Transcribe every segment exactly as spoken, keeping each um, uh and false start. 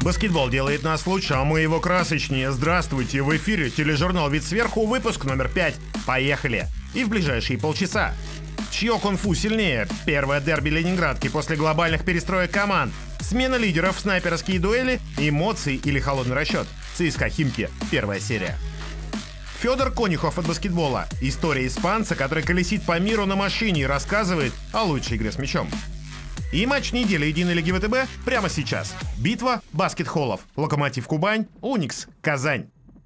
Баскетбол делает нас лучше, а мы его красочнее. Здравствуйте, в эфире тележурнал «Вид сверху», выпуск номер пять. Поехали! И в ближайшие полчаса. Чье кунг-фу сильнее? Первое дерби ленинградки после глобальных перестроек команд. Смена лидеров, снайперские дуэли, эмоции или холодный расчет. ЦСКА Химки. Первая серия. Федор Конюхов от баскетбола. История испанца, который колесит по миру на машине и рассказывает о лучшей игре с мячом. И матч недели единой лиги ВТБ прямо сейчас. Битва баскет-холлов. Локомотив Кубань, Уникс Казань.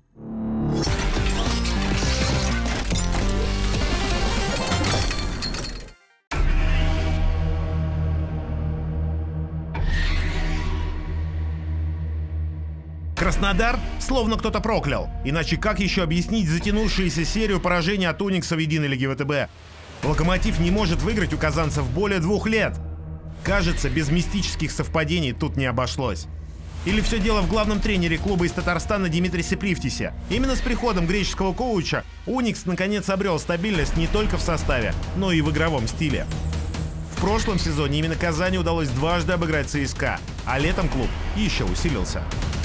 Краснодар словно кто-то проклял. Иначе как еще объяснить затянувшуюся серию поражений от Уникса в единой лиге ВТБ? Локомотив не может выиграть у казанцев более двух лет. Кажется, без мистических совпадений тут не обошлось. Или все дело в главном тренере клуба из Татарстана Димитре Сиплифтисе. Именно с приходом греческого коуча Уникс наконец обрел стабильность не только в составе, но и в игровом стиле. В прошлом сезоне именно Казани удалось дважды обыграть ЦСКА, а летом клуб еще усилился.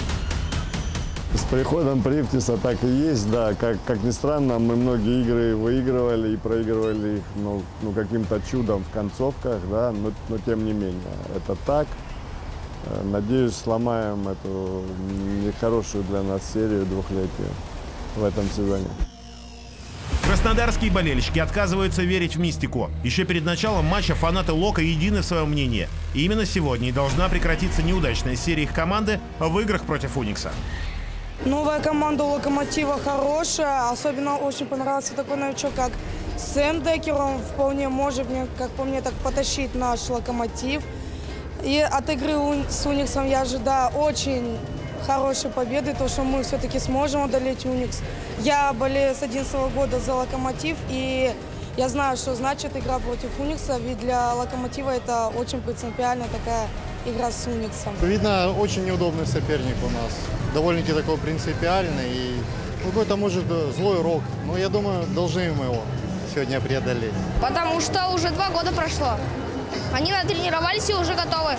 С приходом Привтиса так и есть, да. Как, как ни странно, мы многие игры выигрывали и проигрывали их ну, ну, каким-то чудом в концовках, да, но, но тем не менее. Это так. Надеюсь, сломаем эту нехорошую для нас серию двухлетия в этом сезоне. Краснодарские болельщики отказываются верить в мистику. Еще перед началом матча фанаты Лока едины в своем мнении. И именно сегодня и должна прекратиться неудачная серия их команды в играх против Уникса. Новая команда у Локомотива хорошая. Особенно очень понравился такой новичок, как Сендекер. Он вполне может, как по мне, так потащить наш Локомотив. И от игры с Униксом я ожидаю очень хорошей победы, то, что мы все-таки сможем одолеть Уникс. Я болею с две тысячи одиннадцатого года за Локомотив, и я знаю, что значит игра против Уникса, ведь для Локомотива это очень принципиальная такая игра с Униксом. Видно, очень неудобный соперник у нас. Довольно-таки такой принципиальный и какой-то, может, злой рок. Но я думаю, должны мы его сегодня преодолеть. Потому что уже два года прошло. Они натренировались и уже готовы.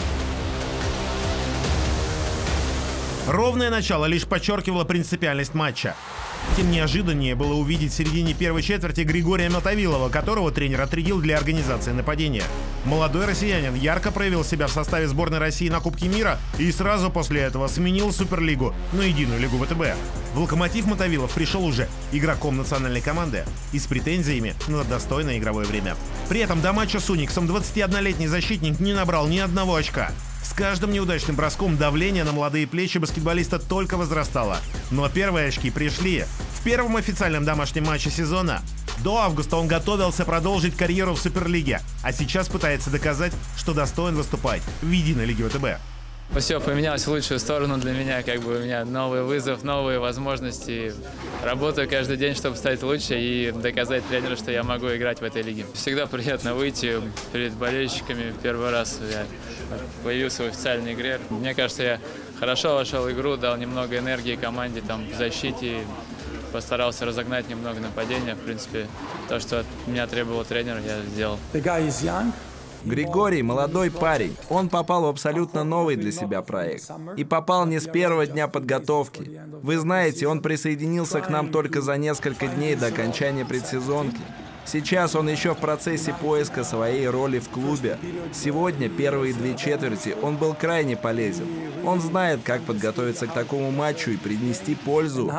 Ровное начало лишь подчеркивало принципиальность матча. Тем неожиданнее было увидеть в середине первой четверти Григория Мотовилова, которого тренер отрядил для организации нападения. Молодой россиянин ярко проявил себя в составе сборной России на Кубке мира и сразу после этого сменил Суперлигу на единую лигу ВТБ. В Локомотив Мотовилов пришел уже игроком национальной команды и с претензиями на достойное игровое время. При этом до матча с Униксом двадцатиоднолетний защитник не набрал ни одного очка. С каждым неудачным броском давление на молодые плечи баскетболиста только возрастало. Но первые очки пришли. В первом официальном домашнем матче сезона. До августа он готовился продолжить карьеру в Суперлиге, а сейчас пытается доказать, что достоин выступать в единой лиге ВТБ. Все поменялось в лучшую сторону для меня, как бы у меня новый вызов, новые возможности. Работаю каждый день, чтобы стать лучше и доказать тренеру, что я могу играть в этой лиге. Всегда приятно выйти перед болельщиками. Первый раз я появился в официальной игре. Мне кажется, я хорошо вошел в игру, дал немного энергии команде там, в защите, постарался разогнать немного нападения. В принципе, то, что от меня требовал тренер, я сделал. Григорий – молодой парень. Он попал в абсолютно новый для себя проект. И попал не с первого дня подготовки. Вы знаете, он присоединился к нам только за несколько дней до окончания предсезонки. Сейчас он еще в процессе поиска своей роли в клубе. Сегодня, первые две четверти, он был крайне полезен. Он знает, как подготовиться к такому матчу и принести пользу.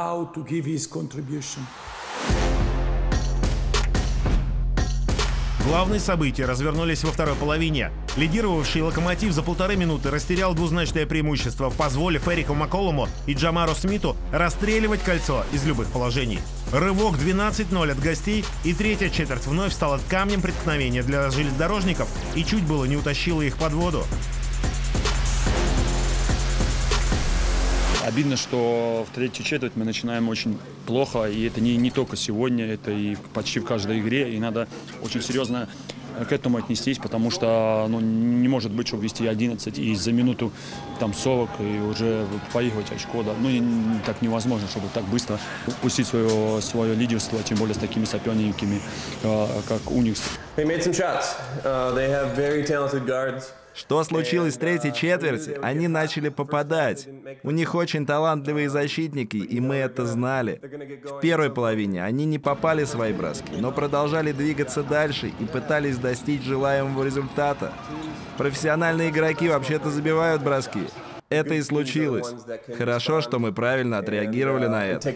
Главные события развернулись во второй половине. Лидировавший Локомотив за полторы минуты растерял двузначное преимущество, позволив Эрику Макколуму и Джамару Смиту расстреливать кольцо из любых положений. Рывок двенадцать ноль от гостей, и третья четверть вновь стала камнем преткновения для железнодорожников и чуть было не утащила их под воду. Обидно, что в третью четверть мы начинаем очень плохо, и это не, не только сегодня, это и почти в каждой игре, и надо очень серьезно к этому отнестись, потому что ну, не может быть, чтобы вести одиннадцать и за минуту там сорок и уже поигрывать очко. Да. Ну, и так невозможно, чтобы так быстро упустить свое, свое лидерство, тем более с такими соперниками, как Уникс. They made some shots. Uh, they have very talented guards. Что случилось в третьей четверти? Они начали попадать. У них очень талантливые защитники, и мы это знали. В первой половине они не попали в свои броски, но продолжали двигаться дальше и пытались достичь желаемого результата. Профессиональные игроки вообще-то забивают броски. Это и случилось. Хорошо, что мы правильно отреагировали на это.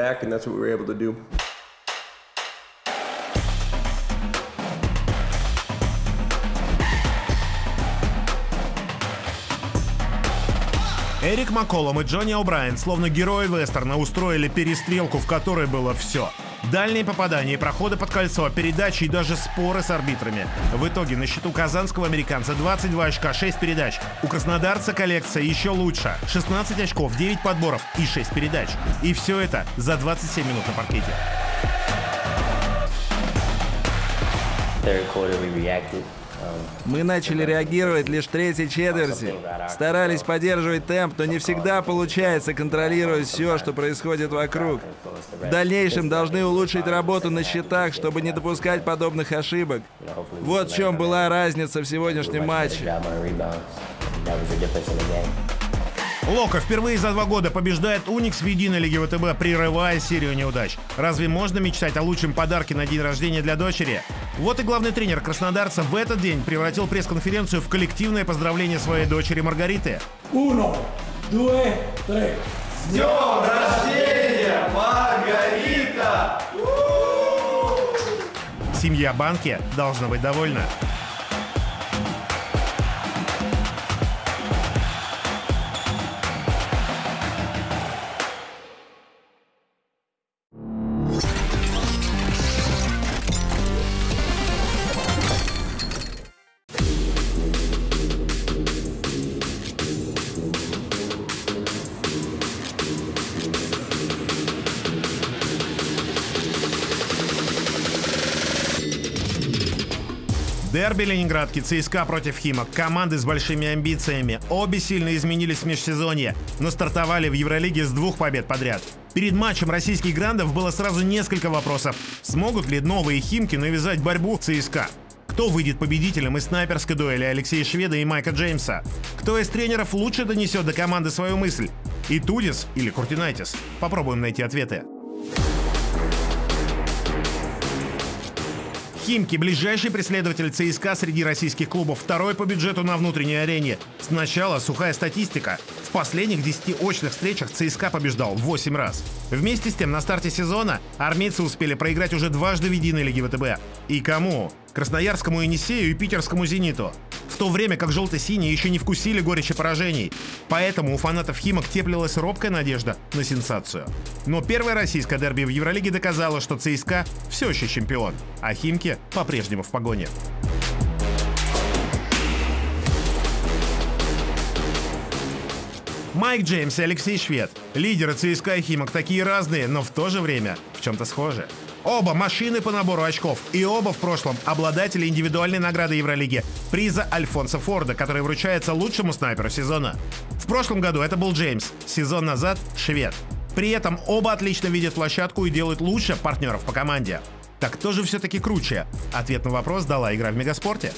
Эрик Макколум и Джонни О'Брайен, словно герои вестерна, устроили перестрелку, в которой было все. Дальние попадания, проходы под кольцо, передачи и даже споры с арбитрами. В итоге на счету казанского американца двадцать два очка, шесть передач. У краснодарца коллекция еще лучше. шестнадцать очков, девять подборов и шесть передач. И все это за двадцать семь минут на паркете. Мы начали реагировать лишь в третьей четверти. Старались поддерживать темп, но не всегда получается контролировать все, что происходит вокруг. В дальнейшем должны улучшить работу на счетах, чтобы не допускать подобных ошибок. Вот в чем была разница в сегодняшнем матче. Локо впервые за два года побеждает Уникс в единой лиге ВТБ, прерывая серию неудач. Разве можно мечтать о лучшем подарке на день рождения для дочери? Вот и главный тренер краснодарца в этот день превратил пресс-конференцию в коллективное поздравление своей дочери Маргариты. Uno, due, tres. С днем рождения, Маргарита! Семья Банки должна быть довольна. Дерби ленинградки, ЦСКА против Химок. Команды с большими амбициями. Обе сильно изменились в межсезонье, но стартовали в Евролиге с двух побед подряд. Перед матчем российских грандов было сразу несколько вопросов. Смогут ли новые Химки навязать борьбу ЦСКА? Кто выйдет победителем из снайперской дуэли Алексея Шведа и Майка Джеймса? Кто из тренеров лучше донесет до команды свою мысль? Итудис или Куртинайтис? Попробуем найти ответы. Химки – ближайший преследователь ЦСКА среди российских клубов, второй по бюджету на внутренней арене. Сначала сухая статистика. В последних десяти очных встречах ЦСКА побеждал восемь раз. Вместе с тем, на старте сезона армейцы успели проиграть уже дважды в единой лиге ВТБ. И кому? Красноярскому Енисею и питерскому Зениту. В то время как желто-синие еще не вкусили горечи поражений. Поэтому у фанатов Химок теплилась робкая надежда на сенсацию. Но первое российское дерби в Евролиге доказало, что ЦСКА все еще чемпион, а Химки по-прежнему в погоне. Майк Джеймс и Алексей Швед. Лидеры ЦСКА и Химок такие разные, но в то же время в чем-то схожи. Оба машины по набору очков, и оба в прошлом обладатели индивидуальной награды Евролиги – приза Альфонса Форда, который вручается лучшему снайперу сезона. В прошлом году это был Джеймс, сезон назад – Швед. При этом оба отлично видят площадку и делают лучше партнеров по команде. Так кто же все-таки круче? Ответ на вопрос дала игра в Мегаспорте.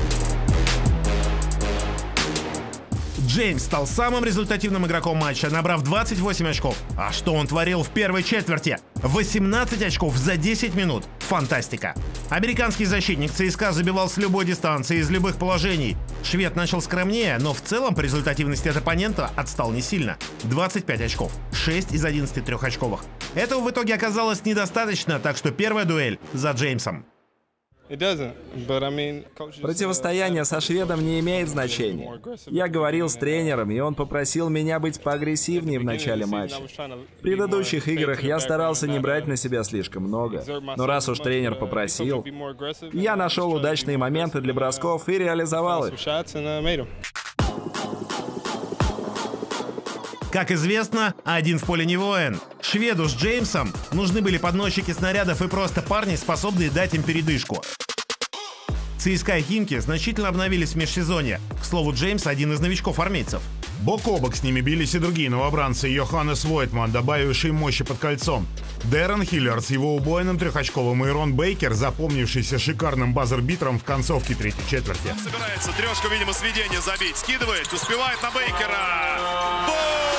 Джеймс стал самым результативным игроком матча, набрав двадцать восемь очков. А что он творил в первой четверти? восемнадцать очков за десять минут. Фантастика. Американский защитник ЦСКА забивал с любой дистанции, из любых положений. Швед начал скромнее, но в целом по результативности от оппонента отстал не сильно. двадцать пять очков. шесть из одиннадцати трехочковых. Этого в итоге оказалось недостаточно, так что первая дуэль за Джеймсом. Противостояние со шведом не имеет значения. Я говорил с тренером, и он попросил меня быть поагрессивнее в начале матча. В предыдущих играх я старался не брать на себя слишком много. Но раз уж тренер попросил, я нашел удачные моменты для бросков и реализовал их. Как известно, один в поле не воин. Шведу с Джеймсом нужны были подносчики снарядов и просто парни, способные дать им передышку. ЦСКА и Химки значительно обновились в межсезонье. К слову, Джеймс – один из новичков армейцев. Бок о бок с ними бились и другие новобранцы: Йоханнес Войтман, добавивший мощи под кольцом, Дэрен Хиллер с его убойным трехочковым и Рон Бейкер, запомнившийся шикарным базер-битером в концовке третьей четверти. Собирается трешка, видимо, сведение забить. Скидывает, успевает на Бейкера. Бум!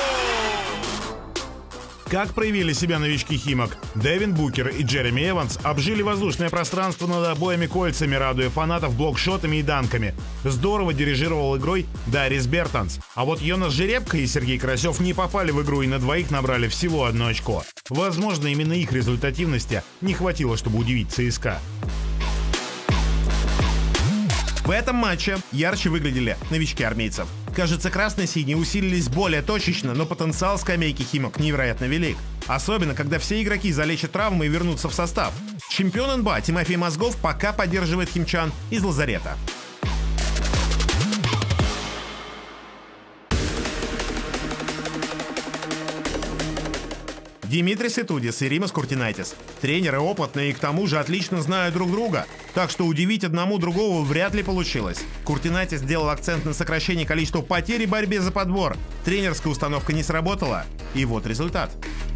Как проявили себя новички Химок? Дэвин Букер и Джереми Эванс обжили воздушное пространство над обоими кольцами, радуя фанатов блокшотами и данками. Здорово дирижировал игрой Дарис Бертанс. А вот Йонас Жеребко и Сергей Карасев не попали в игру и на двоих набрали всего одно очко. Возможно, именно их результативности не хватило, чтобы удивить ЦСКА. В этом матче ярче выглядели новички армейцев. Кажется, красно-синие усилились более точечно, но потенциал скамейки Химок невероятно велик. Особенно, когда все игроки залечат травмы и вернутся в состав. Чемпион эн бэ а Тимофей Мозгов пока поддерживает химчан из лазарета. Димитрис Итудис и Римас Куртинайтис. Тренеры опытные и к тому же отлично знают друг друга. Так что удивить одному другого вряд ли получилось. Куртинайтис сделал акцент на сокращении количества потерь и борьбе за подбор. Тренерская установка не сработала. И вот результат.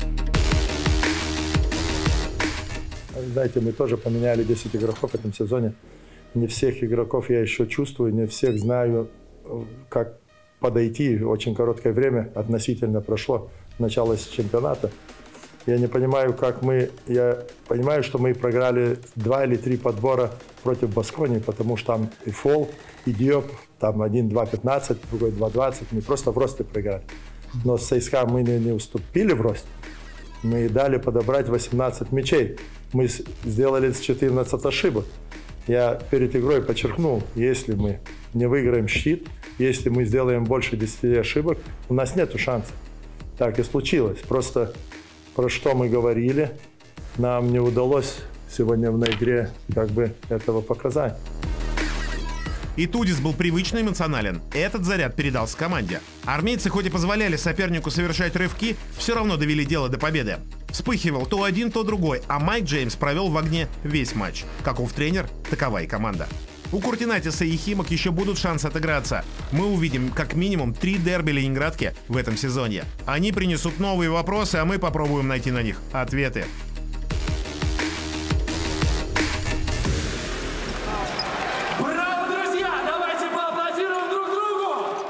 Знаете, мы тоже поменяли десять игроков в этом сезоне. Не всех игроков я еще чувствую, не всех знаю, как подойти. Очень короткое время относительно прошло начало чемпионата. Я не понимаю, как мы... Я понимаю, что мы проиграли два или три подбора против Басконии, потому что там и Фол, и Диоп, там один два пятнадцать, другой два двадцать. Мы просто в росте проиграли. Но с ЦСКА мы не, не уступили в росте. Мы дали подобрать восемнадцать мячей. Мы сделали четырнадцать ошибок. Я перед игрой подчеркнул, если мы не выиграем щит, если мы сделаем больше десяти ошибок, у нас нет шансов. Так и случилось. Просто про что мы говорили, нам не удалось сегодня в игре как бы этого показать. Итудис был привычно эмоционален. Этот заряд передался команде. Армейцы хоть и позволяли сопернику совершать рывки, все равно довели дело до победы. Вспыхивал то один, то другой, а Майк Джеймс провел в огне весь матч. Каков тренер, такова и команда. У Куртинайтиса и Химок еще будут шансы отыграться. Мы увидим как минимум три дерби ленинградки в этом сезоне. Они принесут новые вопросы, а мы попробуем найти на них ответы. Браво, друзья! Давайте поаплодируем друг другу!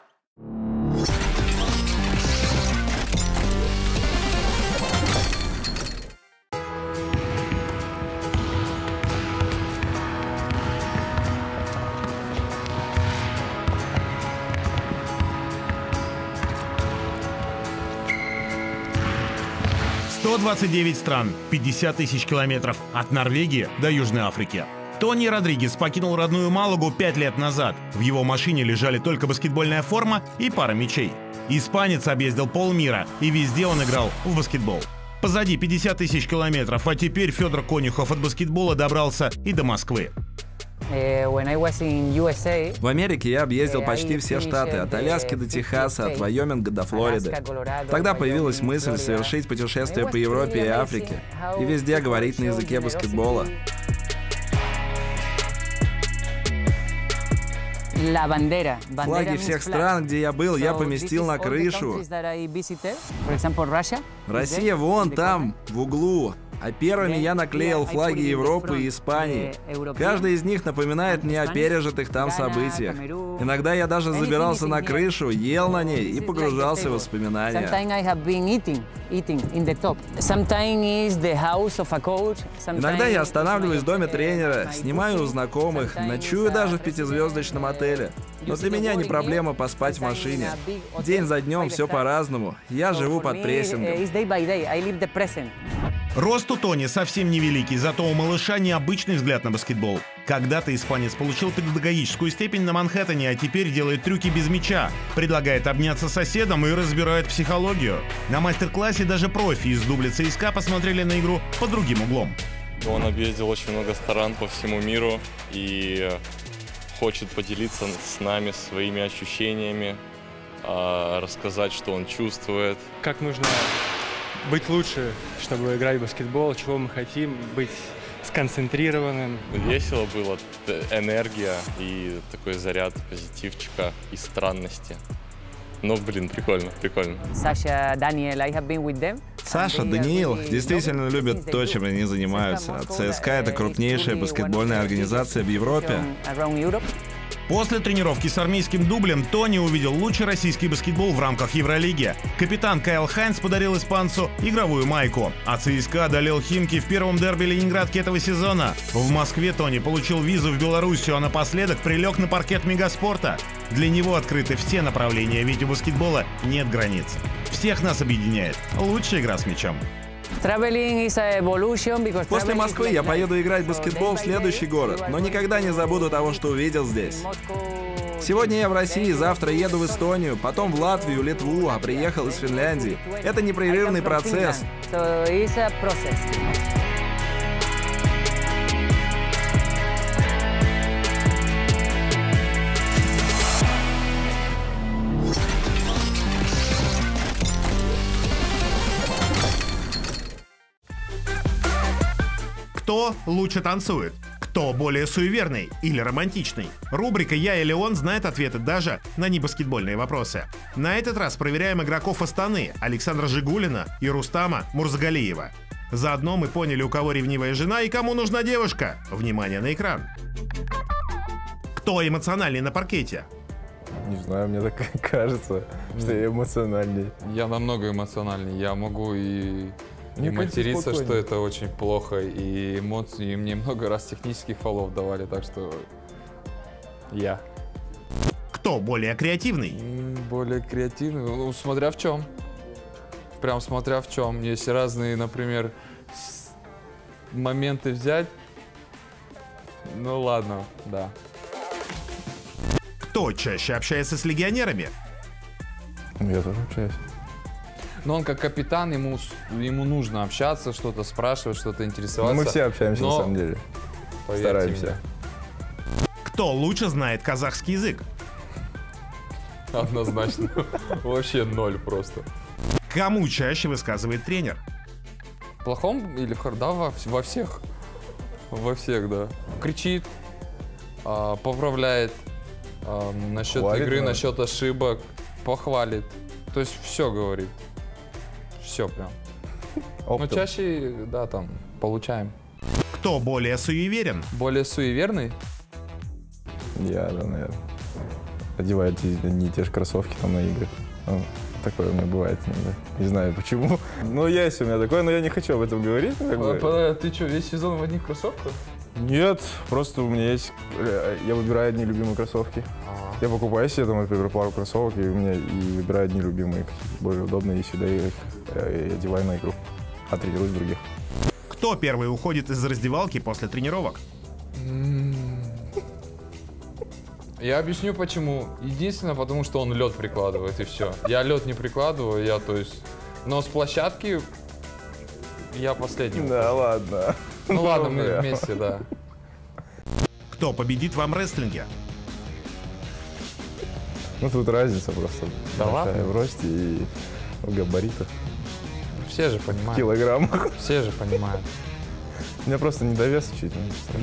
сто двадцать девять стран, пятьдесят тысяч километров от Норвегии до Южной Африки. Тони Родригес покинул родную Малагу пять лет назад. В его машине лежали только баскетбольная форма и пара мячей. Испанец объездил полмира, и везде он играл в баскетбол. Позади пятьдесят тысяч километров, а теперь Федор Конюхов от баскетбола добрался и до Москвы. В Америке я объездил почти все штаты, от Аляски до Техаса, от Вайоминга до Флориды. Тогда появилась мысль совершить путешествие по Европе и Африке, и везде говорить на языке баскетбола. Флаги всех стран, где я был, я поместил на крышу. Россия вон там, в углу. А первыми я наклеил флаги Европы и Испании. Каждый из них напоминает мне о пережитых там событиях. Иногда я даже забирался на крышу, ел на ней и погружался в воспоминания. Иногда я останавливаюсь в доме тренера, снимаю у знакомых, ночую даже в пятизвездочном отеле. Но для меня не проблема поспать в машине. День за днем все по-разному. Я живу под прессингом. Рост у Тони совсем невеликий, зато у малыша необычный взгляд на баскетбол. Когда-то испанец получил педагогическую степень на Манхэттене, а теперь делает трюки без мяча, предлагает обняться с соседом и разбирает психологию. На мастер-классе даже профи из дубля ЦСКА посмотрели на игру под другим углом. Он объездил очень много стран по всему миру и хочет поделиться с нами своими ощущениями, рассказать, что он чувствует. Как нужно быть лучше, чтобы играть в баскетбол, чего мы хотим, быть сконцентрированным. Весело было, энергия и такой заряд позитивчика и странности. Но, блин, прикольно, прикольно. Саша, Даниэль, I have been with them. Саша, Даниил действительно любят то, чем они занимаются. ЦСКА — это крупнейшая баскетбольная организация в Европе. После тренировки с армейским дублем Тони увидел лучший российский баскетбол в рамках Евролиги. Капитан Кайл Хайнс подарил испанцу игровую майку, а ЦСКА одолел Химки в первом дерби Ленинградки этого сезона. В Москве Тони получил визу в Белоруссию, а напоследок прилег на паркет Мегаспорта. Для него открыты все направления, ведь у баскетбола нет границ. Всех нас объединяет лучшая игра с мячом. После Москвы я поеду играть в баскетбол в следующий город, но никогда не забуду того, что увидел здесь. Сегодня я в России, завтра еду в Эстонию, потом в Латвию, Литву, а приехал из Финляндии. Это непрерывный процесс. Кто лучше танцует? Кто более суеверный или романтичный? Рубрика «Я или он» знает ответы даже на небаскетбольные вопросы. На этот раз проверяем игроков Астаны Александра Жигулина и Рустама Мурзагалиева. Заодно мы поняли, у кого ревнивая жена и кому нужна девушка. Внимание на экран. Кто эмоциональный на паркете? Не знаю, мне так кажется, что я эмоциональный. Я намного эмоциональный. Я могу и... И материться, что это очень плохо, и эмоции, и мне много раз технических фолов давали, так что я. Кто более креативный? Более креативный, ну, смотря в чем. Прям смотря в чем. Если разные, например, моменты взять, ну ладно, да. Кто чаще общается с легионерами? Я тоже общаюсь. Но он как капитан, ему, ему нужно общаться, что-то спрашивать, что-то интересоваться. Но мы все общаемся, но... на самом деле. Стараемся. Мне. Кто лучше знает казахский язык? Однозначно. Вообще ноль просто. Кому чаще высказывает тренер? В плохом или в да, во, во всех. Во всех, да. Кричит, а, поправляет а, насчет хвалит, игры, да. Насчет ошибок, похвалит. То есть все говорит. Все прям. Оптом. Но чаще, да, там, получаем. Кто более суеверен? Более суеверный? Я, да, наверное. Одеваю не те же кроссовки там на игры. Ну, такое у меня бывает иногда. Не знаю почему. Ну, есть у меня такое, но я не хочу об этом говорить. Как бы. А, ты что, весь сезон в одних кроссовках? Нет, просто у меня есть... Я выбираю одни любимые кроссовки. А-а. Я покупаю себе, там, например, пару кроссовок, и у меня и выбираю одни любимые, более удобные, и всегда их и одеваю на игру, а тренируюсь других. Кто первый уходит из раздевалки после тренировок? Я объясню почему. Единственное, потому что он лед прикладывает, и все. Я лед не прикладываю, я, то есть... Но с площадки я последний. Да, ладно. Ну ладно, мы вместе, да. Кто победит в армрестлинге? Ну тут разница просто. Да ладно? В росте и в габаритах. Все же понимают. В килограммах. Все же понимают. У меня просто недовес чуть.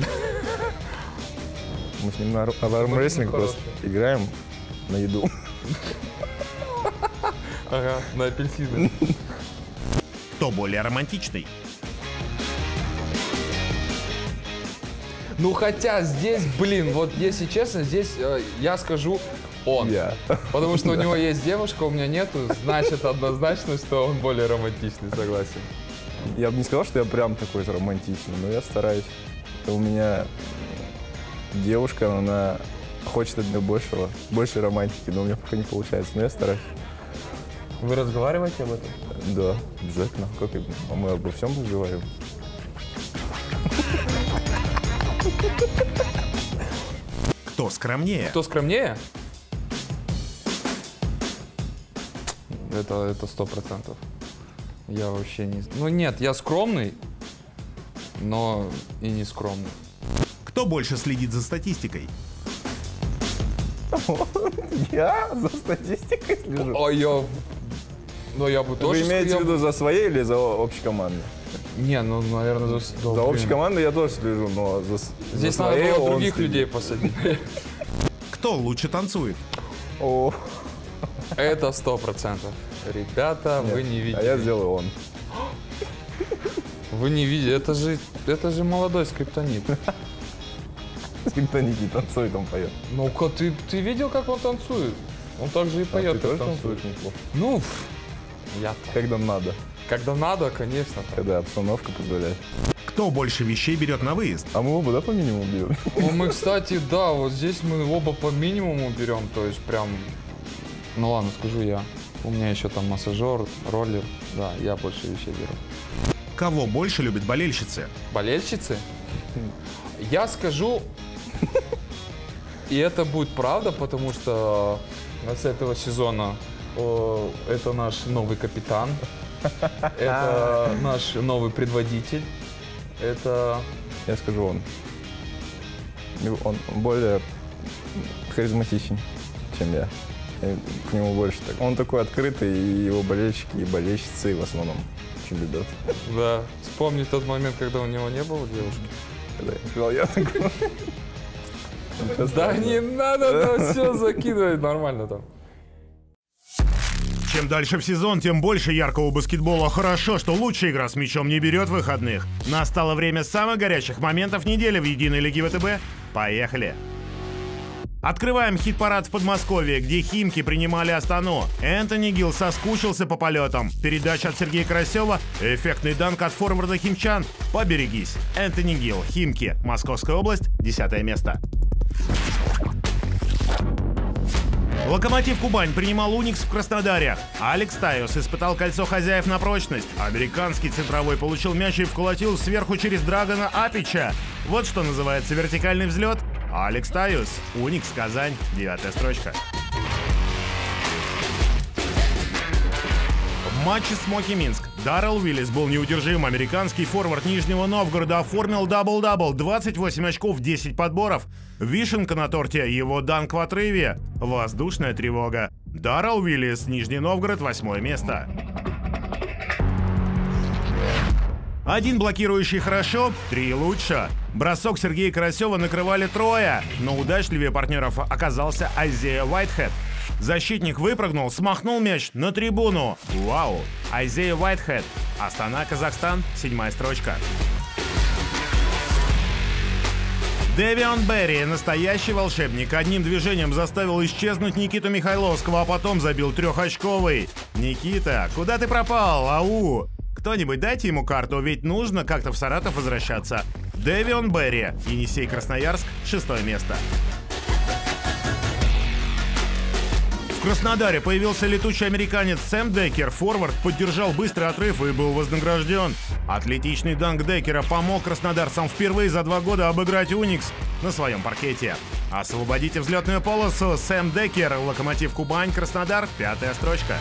Мы с ним на армрестлинг просто играем на еду. Ага, на апельсины. Кто более романтичный? Ну хотя здесь, блин, вот если честно, здесь э, я скажу он. Я. Потому что у него есть девушка, у меня нету, значит однозначно, что он более романтичный, согласен. Я бы не сказал, что я прям такой романтичный, но я стараюсь. У меня девушка, она хочет от меня большего, больше романтики, но у меня пока не получается, но я стараюсь. Вы разговариваете об этом? Да, обязательно. Как я, мы обо всем разговариваем. Кто скромнее? Кто скромнее? Это это сто процентов. Я вообще не... Ну нет, я скромный, но и не скромный. Кто больше следит за статистикой? Я за статистикой слежу. А я... Ну я бы тоже... Вы имеете в виду за своей или за общекомандной? Не, ну, наверное, за... За общей командой я тоже слежу, но за Здесь за надо своей было других людей посадить. Кто лучше танцует? О, Это сто процентов. Ребята, Нет, вы не видите. А я сделаю он. Вы не видите, это же, это же молодой скриптонит. Скриптонит не танцует, он поет. Ну-ка, ты, ты видел, как он танцует? Он также и поет, а ты как тоже танцует. танцуешь неплохо? Ну, я... Когда надо. Когда надо, конечно. Когда обстановка позволяет. Кто больше вещей берет на выезд? А мы оба, да, по минимуму берем? Ну, мы, кстати, да, вот здесь мы оба по минимуму берем, то есть прям... Ну ладно, скажу я. У меня еще там массажер, роллер. Да, я больше вещей беру. Кого больше любят болельщицы? Болельщицы? Я скажу, и это будет правда, потому что с этого сезона о, это наш новый капитан, это наш новый предводитель, это... Я скажу он. Он более харизматичен, чем я. И к нему больше так. Он такой открытый, и его болельщики и болельщицы в основном очень любят. Да. Вспомни тот момент, когда у него не было девушки. Когда я сказал, я такой. Да не надо там все закидывать, нормально там. Чем дальше в сезон, тем больше яркого баскетбола. Хорошо, что лучшая игра с мячом не берет выходных. Настало время самых горячих моментов недели в единой лиге ВТБ. Поехали! Открываем хит-парад в Подмосковье, где Химки принимали Астану. Энтони Гилл соскучился по полетам. Передача от Сергея Карасева, эффектный данк от форварда химчан. Поберегись. Энтони Гилл, Химки, Московская область, десятое место. Локомотив Кубань принимал Уникс в Краснодаре. Алекс Тайос испытал кольцо хозяев на прочность. Американский центровой получил мяч и вколотил сверху через Драгона Апича. Вот что называется вертикальный взлет. Алекс Тайос, Уникс, Казань, девятая строчка. В матче Смоки Минск Даррел Уиллис был неудержим. Американский форвард Нижнего Новгорода оформил дабл-дабл, двадцать восемь очков, десять подборов. Вишенка на торте, его данк в отрыве. Воздушная тревога. Даррел Уиллис, Нижний Новгород, восьмое место. Один блокирующий хорошо, три лучше. Бросок Сергея Карасева накрывали трое, но удачливее партнеров оказался Айзея Уайтхед. Защитник выпрыгнул, смахнул мяч на трибуну. Вау! Айзея Уайтхед. Астана, Казахстан, седьмая строчка. Дэвион Берри, настоящий волшебник, одним движением заставил исчезнуть Никиту Михайловского, а потом забил трехочковый. Никита, куда ты пропал? Ау! Кто-нибудь дайте ему карту, ведь нужно как-то в Саратов возвращаться. Дэвион Берри, Енисей, Красноярск, шестое место. В Краснодаре появился летучий американец Сэм Деккер. Форвард поддержал быстрый отрыв и был вознагражден. Атлетичный данк Деккера помог краснодарцам впервые за два года обыграть Уникс на своем паркете. Освободите взлетную полосу. Сэм Деккер, Локомотив Кубань, Краснодар, пятая строчка.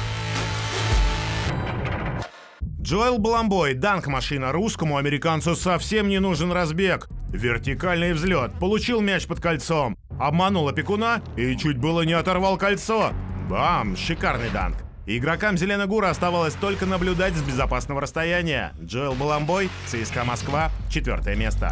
Джоэл Баламбой, данк-машина. Русскому американцу совсем не нужен разбег. Вертикальный взлет. Получил мяч под кольцом. Обманул опекуна и чуть было не оторвал кольцо. Бам! Шикарный данк. Игрокам Зеленогура оставалось только наблюдать с безопасного расстояния. Джоэл Баламбой, ЦСКА Москва, четвертое место.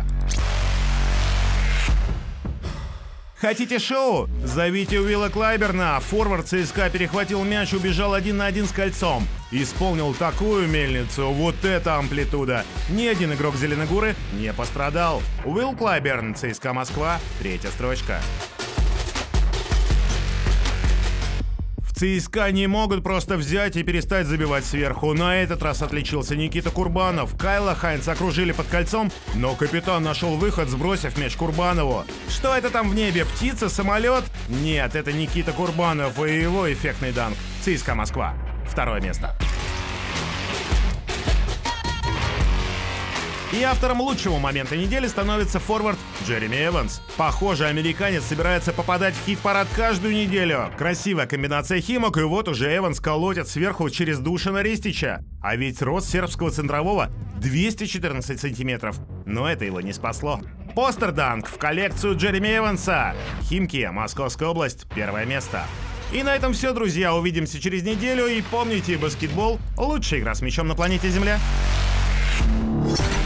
Хотите шоу? Зовите Уилла Клайберна. Форвард ЦСКА перехватил мяч, убежал один на один с кольцом. Исполнил такую мельницу, вот это амплитуда. Ни один игрок Зеленогуры не пострадал. Уилл Клайберн, ЦСКА Москва, третья строчка. В ЦСКА не могут просто взять и перестать забивать сверху. На этот раз отличился Никита Курбанов. Кайла Хайнца окружили под кольцом, но капитан нашел выход, сбросив мяч Курбанову. Что это там в небе? Птица? Самолет? Нет, это Никита Курбанов и его эффектный данк. ЦСКА Москва. Второе место. И автором лучшего момента недели становится форвард Джереми Эванс. Похоже, американец собирается попадать в хит-парад каждую неделю. Красивая комбинация химок, и вот уже Эванс колотит сверху через Душана Ристича. А ведь рост сербского центрового двести четырнадцать сантиметров. Но это его не спасло. Постер-данк в коллекцию Джереми Эванса. Химки, Московская область, первое место. И на этом все, друзья. Увидимся через неделю. И помните, баскетбол — лучшая игра с мячом на планете Земля.